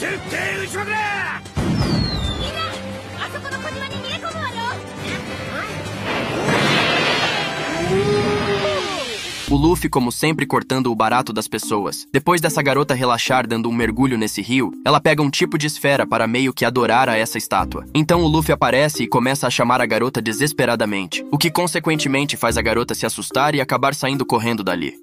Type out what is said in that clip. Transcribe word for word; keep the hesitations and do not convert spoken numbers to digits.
O Luffy, como sempre, cortando o barato das pessoas. Depois dessa garota relaxar dando um mergulho nesse rio, ela pega um tipo de esfera para meio que adorar a essa estátua. Então o Luffy aparece e começa a chamar a garota desesperadamente, o que consequentemente faz a garota se assustar e acabar saindo correndo dali.